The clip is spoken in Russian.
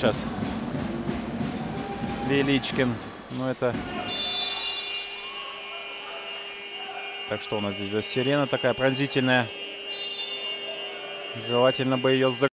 сейчас. Величкин. Ну это... Так, что у нас здесь за сирена такая пронзительная? Желательно бы ее